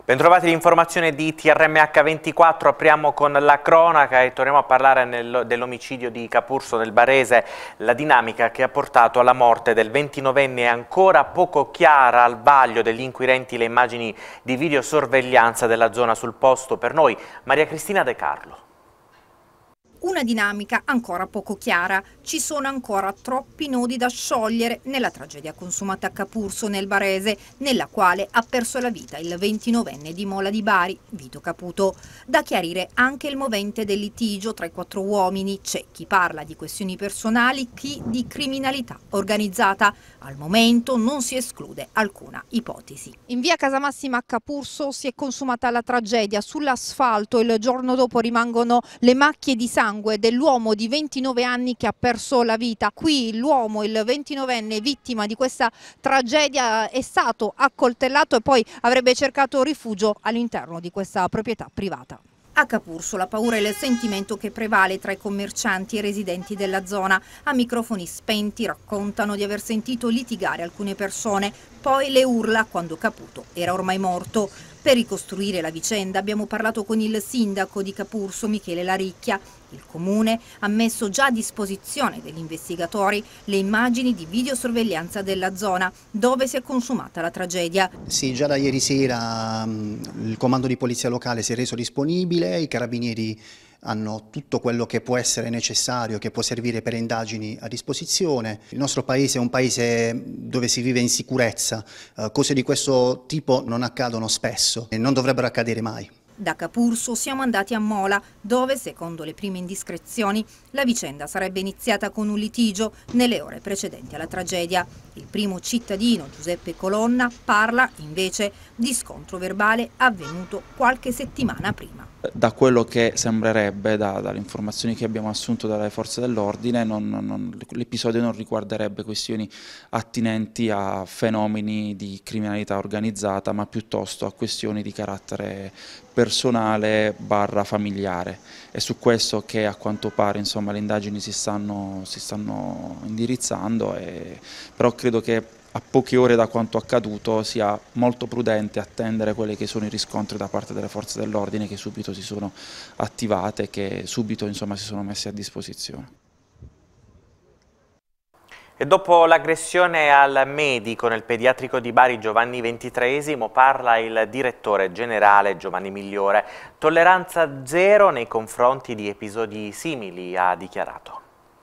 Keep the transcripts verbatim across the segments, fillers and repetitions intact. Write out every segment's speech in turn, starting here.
Bentrovati l'informazione di T R M H ventiquattro, apriamo con la cronaca e torniamo a parlare dell'omicidio di Capurso nel Barese. La dinamica che ha portato alla morte del ventinovenne è ancora poco chiara. Al vaglio degli inquirenti le immagini di videosorveglianza della zona. Sul posto per noi Maria Cristina De Carlo. Una dinamica ancora poco chiara. Ci sono ancora troppi nodi da sciogliere nella tragedia consumata a Capurso nel Barese, nella quale ha perso la vita il ventinovenne di Mola di Bari, Vito Caputo. Da chiarire anche il movente del litigio tra i quattro uomini. C'è chi parla di questioni personali, chi di criminalità organizzata. Al momento non si esclude alcuna ipotesi. In via Casamassima a Capurso si è consumata la tragedia. Sull'asfalto il giorno dopo rimangono le macchie di sangue dell'uomo di ventinove anni che ha perso la vita. Qui l'uomo, il ventinovenne vittima di questa tragedia, è stato accoltellato e poi avrebbe cercato rifugio all'interno di questa proprietà privata. A Capurso la paura è il sentimento che prevale tra i commercianti e i residenti della zona. A microfoni spenti raccontano di aver sentito litigare alcune persone, poi le urla quando Caputo era ormai morto. Per ricostruire la vicenda abbiamo parlato con il sindaco di Capurso, Michele Laricchia. Il comune ha messo già a disposizione degli investigatori le immagini di videosorveglianza della zona dove si è consumata la tragedia. Sì, già da ieri sera mh, il comando di polizia locale si è reso disponibile, i carabinieri hanno tutto quello che può essere necessario, che può servire per indagini a disposizione. Il nostro paese è un paese dove si vive in sicurezza, eh, cose di questo tipo non accadono spesso e non dovrebbero accadere mai. Da Capurso siamo andati a Mola, dove, secondo le prime indiscrezioni, la vicenda sarebbe iniziata con un litigio nelle ore precedenti alla tragedia. Il primo cittadino, Giuseppe Colonna, parla invece di scontro verbale avvenuto qualche settimana prima. Da quello che sembrerebbe, da, dalle informazioni che abbiamo assunto dalle forze dell'ordine, l'episodio non riguarderebbe questioni attinenti a fenomeni di criminalità organizzata, ma piuttosto a questioni di carattere personale barra familiare. È su questo che a quanto pare insomma, le indagini si stanno, si stanno indirizzando, e, però credo che a poche ore da quanto accaduto sia molto prudente attendere quelli che sono i riscontri da parte delle forze dell'ordine, che subito si sono attivate, che subito insomma, si sono messe a disposizione. E dopo l'aggressione al medico nel pediatrico di Bari Giovanni ventitreesimo parla il direttore generale Giovanni Migliore. Tolleranza zero nei confronti di episodi simili, ha dichiarato.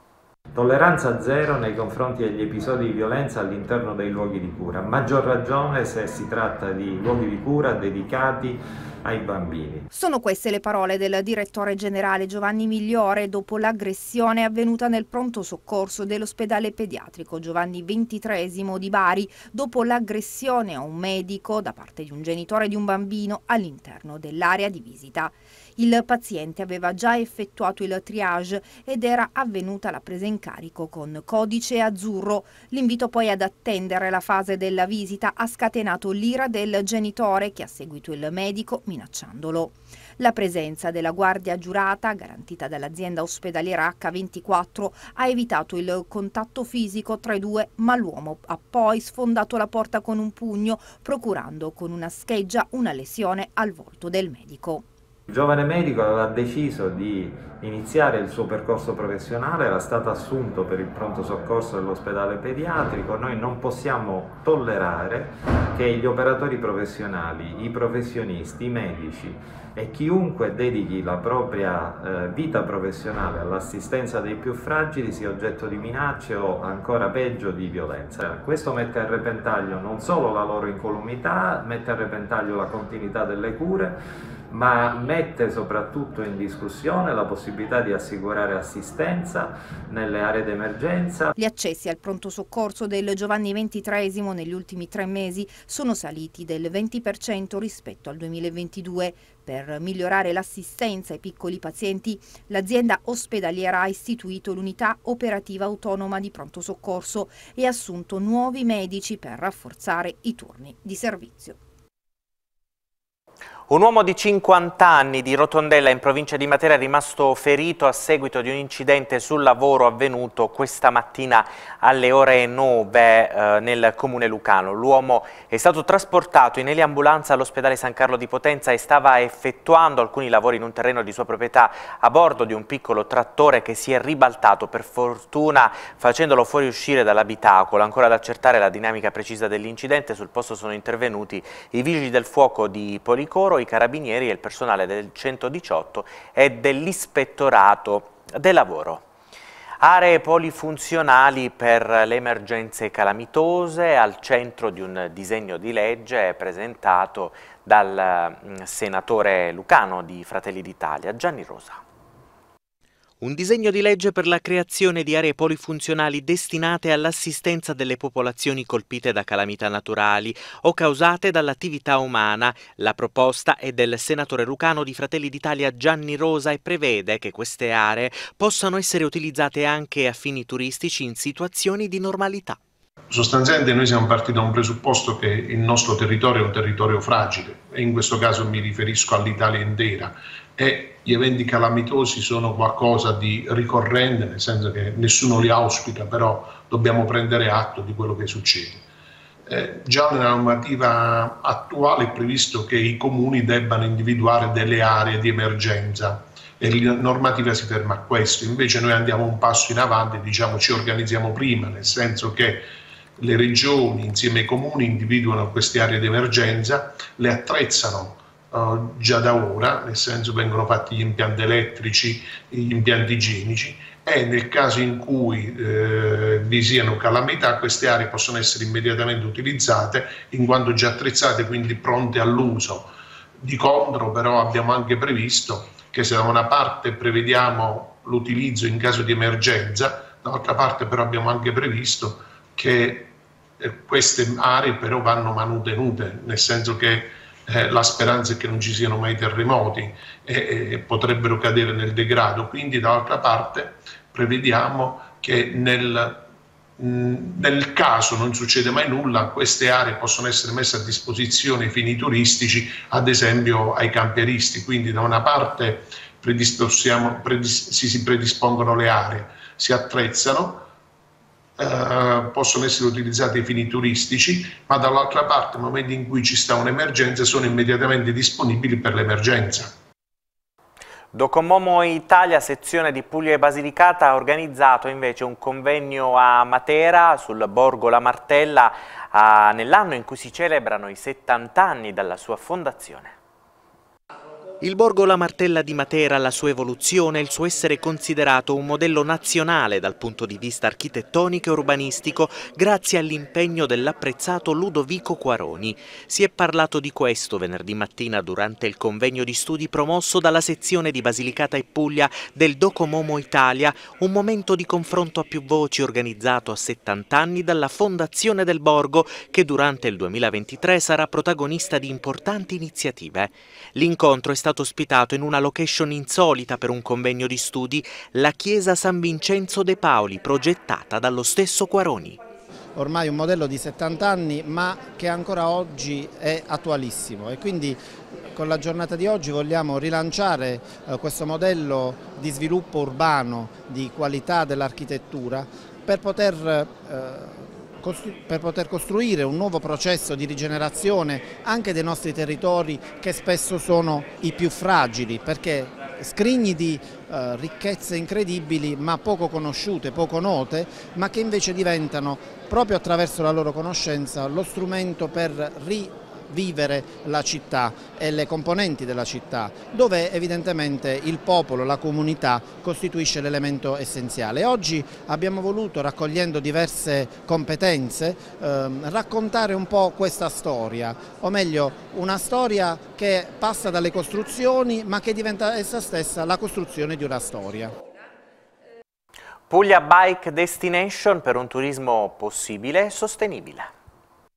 Tolleranza zero nei confronti degli episodi di violenza all'interno dei luoghi di cura, a maggior ragione se si tratta di luoghi di cura dedicati ai bambini. Sono queste le parole del direttore generale Giovanni Migliore dopo l'aggressione avvenuta nel pronto soccorso dell'ospedale pediatrico Giovanni ventitreesimo di Bari, dopo l'aggressione a un medico da parte di un genitore di un bambino all'interno dell'area di visita. Il paziente aveva già effettuato il triage ed era avvenuta la presa in carico con codice azzurro. L'invito poi ad attendere la fase della visita ha scatenato l'ira del genitore, che ha seguito il medico minacciandolo. La presenza della guardia giurata, garantita dall'azienda ospedaliera acca ventiquattro, ha evitato il contatto fisico tra i due, ma l'uomo ha poi sfondato la porta con un pugno, procurando con una scheggia una lesione al volto del medico. Il giovane medico aveva deciso di iniziare il suo percorso professionale, era stato assunto per il pronto soccorso dell'ospedale pediatrico. Noi non possiamo tollerare che gli operatori professionali, i professionisti, i medici e chiunque dedichi la propria eh, vita professionale all'assistenza dei più fragili sia oggetto di minacce o ancora peggio di violenza. Questo mette a repentaglio non solo la loro incolumità, mette a repentaglio la continuità delle cure, ma mette soprattutto in discussione la possibilità di assicurare assistenza nelle aree d'emergenza. Gli accessi al pronto soccorso del Giovanni ventitreesimo negli ultimi tre mesi sono saliti del venti per cento rispetto al duemilaventidue. Per migliorare l'assistenza ai piccoli pazienti, l'azienda ospedaliera ha istituito l'unità operativa autonoma di pronto soccorso e ha assunto nuovi medici per rafforzare i turni di servizio. Un uomo di cinquanta anni di Rotondella in provincia di Matera è rimasto ferito a seguito di un incidente sul lavoro avvenuto questa mattina alle ore nove eh, nel comune lucano. L'uomo è stato trasportato in eliambulanza all'ospedale San Carlo di Potenza e stava effettuando alcuni lavori in un terreno di sua proprietà a bordo di un piccolo trattore che si è ribaltato, per fortuna facendolo fuoriuscire dall'abitacolo. Ancora da accertare la dinamica precisa dell'incidente. Sul posto sono intervenuti i vigili del fuoco di Policoro, i carabinieri e il personale del centodiciotto e dell'ispettorato del lavoro. Aree polifunzionali per le emergenze calamitose al centro di un disegno di legge presentato dal senatore lucano di Fratelli d'Italia, Gianni Rosa. Un disegno di legge per la creazione di aree polifunzionali destinate all'assistenza delle popolazioni colpite da calamità naturali o causate dall'attività umana. La proposta è del senatore lucano di Fratelli d'Italia Gianni Rosa e prevede che queste aree possano essere utilizzate anche a fini turistici in situazioni di normalità. Sostanzialmente noi siamo partiti da un presupposto che il nostro territorio è un territorio fragile e in questo caso mi riferisco all'Italia intera e gli eventi calamitosi sono qualcosa di ricorrente, nel senso che nessuno li auspica, però dobbiamo prendere atto di quello che succede. Eh, già nella normativa attuale è previsto che i comuni debbano individuare delle aree di emergenza e la normativa si ferma a questo, invece noi andiamo un passo in avanti e diciamo ci organizziamo prima, nel senso che le regioni insieme ai comuni individuano queste aree di emergenza, le attrezzano uh, già da ora, nel senso vengono fatti gli impianti elettrici, gli impianti igienici e nel caso in cui eh, vi siano calamità queste aree possono essere immediatamente utilizzate in quanto già attrezzate, quindi pronte all'uso. Di contro però abbiamo anche previsto che se da una parte prevediamo l'utilizzo in caso di emergenza, dall'altra parte però abbiamo anche previsto che eh, queste aree però vanno manutenute, nel senso che eh, la speranza è che non ci siano mai terremoti e, e potrebbero cadere nel degrado, quindi dall'altra parte prevediamo che nel, mh, nel caso non succede mai nulla, queste aree possono essere messe a disposizione ai fini turistici, ad esempio ai camperisti, quindi da una parte predis si, si predispongono le aree, si attrezzano, Uh, possono essere utilizzati ai fini turistici, ma dall'altra parte nel momento in cui ci sta un'emergenza sono immediatamente disponibili per l'emergenza. Docomomo Italia, sezione di Puglia e Basilicata, ha organizzato invece un convegno a Matera sul Borgo La Martella uh, nell'anno in cui si celebrano i settanta anni dalla sua fondazione. Il Borgo La Martella di Matera, la sua evoluzione e il suo essere considerato un modello nazionale dal punto di vista architettonico e urbanistico grazie all'impegno dell'apprezzato Ludovico Quaroni. Si è parlato di questo venerdì mattina durante il convegno di studi promosso dalla sezione di Basilicata e Puglia del Docomomo Italia, un momento di confronto a più voci organizzato a settanta anni dalla fondazione del Borgo che durante il duemilaventitré sarà protagonista di importanti iniziative. L'incontro è stato ospitato in una location insolita per un convegno di studi, la chiesa San Vincenzo de Paoli, progettata dallo stesso Quaroni. Ormai un modello di settanta anni ma che ancora oggi è attualissimo e quindi con la giornata di oggi vogliamo rilanciare eh, questo modello di sviluppo urbano, di qualità dell'architettura per poter eh, per poter costruire un nuovo processo di rigenerazione anche dei nostri territori che spesso sono i più fragili, perché scrigni di eh, ricchezze incredibili ma poco conosciute, poco note, ma che invece diventano proprio attraverso la loro conoscenza lo strumento per rivivere la città e le componenti della città, dove evidentemente il popolo, la comunità costituisce l'elemento essenziale. Oggi abbiamo voluto, raccogliendo diverse competenze, ehm, raccontare un po' questa storia, o meglio una storia che passa dalle costruzioni ma che diventa essa stessa la costruzione di una storia. Puglia Bike Destination per un turismo possibile e sostenibile.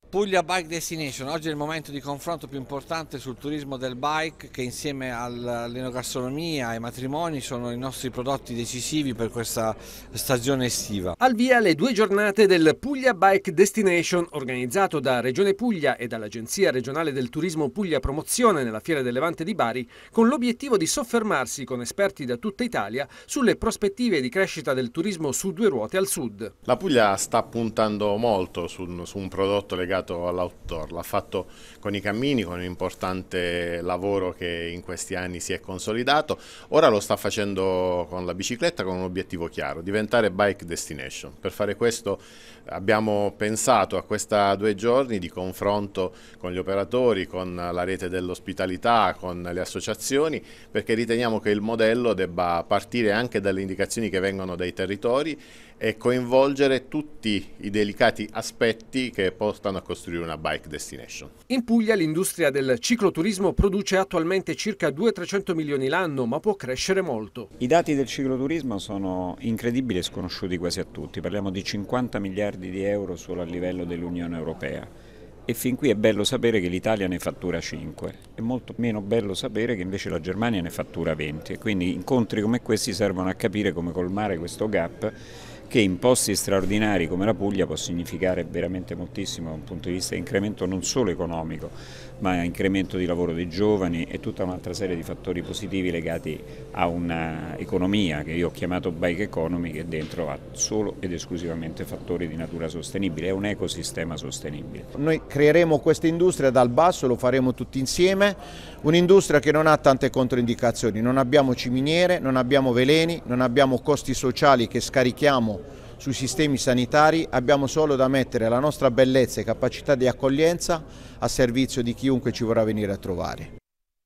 Puglia Bike Destination, oggi è il momento di confronto più importante sul turismo del bike, che insieme all'enogastronomia e ai matrimoni sono i nostri prodotti decisivi per questa stagione estiva. Al via le due giornate del Puglia Bike Destination, organizzato da Regione Puglia e dall'Agenzia regionale del turismo Puglia Promozione nella Fiera del Levante di Bari, con l'obiettivo di soffermarsi con esperti da tutta Italia sulle prospettive di crescita del turismo su due ruote al sud. La Puglia sta puntando molto su, su un prodotto legato all'outdoor, l'ha fatto con i cammini, con un importante lavoro che in questi anni si è consolidato, ora lo sta facendo con la bicicletta con un obiettivo chiaro, diventare bike destination. Per fare questo abbiamo pensato a questa due giorni di confronto con gli operatori, con la rete dell'ospitalità, con le associazioni, perché riteniamo che il modello debba partire anche dalle indicazioni che vengono dai territori e coinvolgere tutti i delicati aspetti che portano a costruire una bike destination. In Puglia l'industria del cicloturismo produce attualmente circa duecento milioni l'anno, ma può crescere molto. I dati del cicloturismo sono incredibili e sconosciuti quasi a tutti, parliamo di cinquanta miliardi di euro solo a livello dell'Unione Europea. E fin qui è bello sapere che l'Italia ne fattura cinque, è molto meno bello sapere che invece la Germania ne fattura venti, e quindi incontri come questi servono a capire come colmare questo gap che in posti straordinari come la Puglia può significare veramente moltissimo da un punto di vista di incremento non solo economico, ma incremento di lavoro dei giovani e tutta un'altra serie di fattori positivi legati a un'economia che io ho chiamato bike economy, che dentro ha solo ed esclusivamente fattori di natura sostenibile, è un ecosistema sostenibile. Noi creeremo questa industria dal basso, lo faremo tutti insieme, un'industria che non ha tante controindicazioni, non abbiamo ciminiere, non abbiamo veleni, non abbiamo costi sociali che scarichiamo sui sistemi sanitari, abbiamo solo da mettere la nostra bellezza e capacità di accoglienza a servizio di chiunque ci vorrà venire a trovare.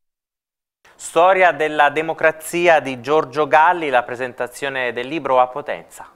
Storia della democrazia di Giorgio Galli, la presentazione del libro a Potenza.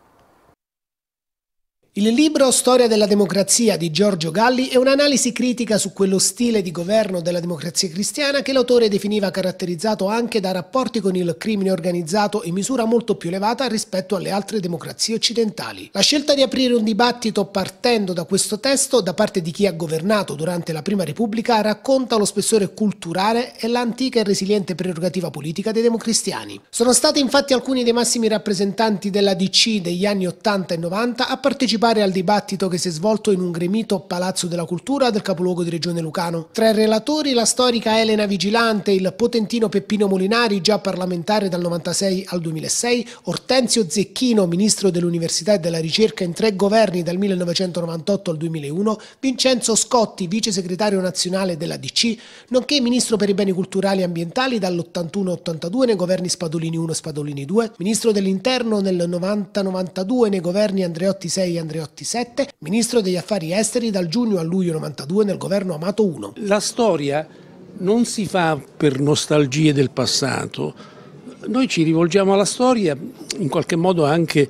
Il libro Storia della democrazia di Giorgio Galli è un'analisi critica su quello stile di governo della democrazia cristiana che l'autore definiva caratterizzato anche da rapporti con il crimine organizzato in misura molto più elevata rispetto alle altre democrazie occidentali. La scelta di aprire un dibattito partendo da questo testo da parte di chi ha governato durante la Prima Repubblica racconta lo spessore culturale e l'antica e resiliente prerogativa politica dei democristiani. Sono stati infatti alcuni dei massimi rappresentanti della D C degli anni ottanta e novanta a partecipare al dibattito che si è svolto in un gremito Palazzo della Cultura del capoluogo di Regione Lucano. Tra i relatori la storica Elena Vigilante, il potentino Peppino Molinari, già parlamentare dal novantasei al duemilasei, Ortenzio Zecchino, ministro dell'Università e della Ricerca in tre governi dal millenovecentonovantotto al duemilauno, Vincenzo Scotti, vice segretario nazionale della D C, nonché ministro per i beni culturali e ambientali dall'ottantuno ottantadue nei governi Spadolini uno e Spadolini due, ministro dell'Interno nel novanta novantadue nei governi Andreotti sei e Andreotti sette, ministro degli affari esteri dal giugno al luglio novantadue nel governo Amato uno. La storia non si fa per nostalgie del passato, noi ci rivolgiamo alla storia in qualche modo anche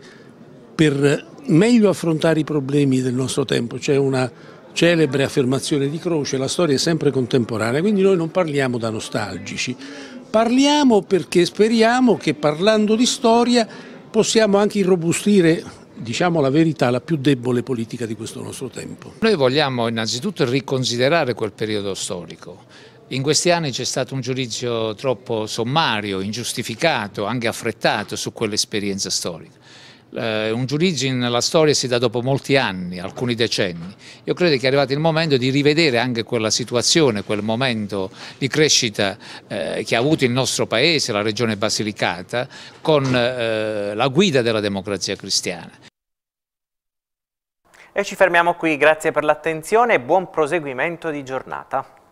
per meglio affrontare i problemi del nostro tempo. C'è una celebre affermazione di Croce: la storia è sempre contemporanea, quindi noi non parliamo da nostalgici, parliamo perché speriamo che parlando di storia possiamo anche irrobustire, diciamo la verità, la più debole politica di questo nostro tempo. Noi vogliamo innanzitutto riconsiderare quel periodo storico. In questi anni c'è stato un giudizio troppo sommario, ingiustificato, anche affrettato su quell'esperienza storica. Eh, un giudizio nella storia si dà dopo molti anni, alcuni decenni. Io credo che è arrivato il momento di rivedere anche quella situazione, quel momento di crescita eh, che ha avuto il nostro paese, la regione Basilicata, con eh, la guida della democrazia cristiana. E ci fermiamo qui, grazie per l'attenzione e buon proseguimento di giornata.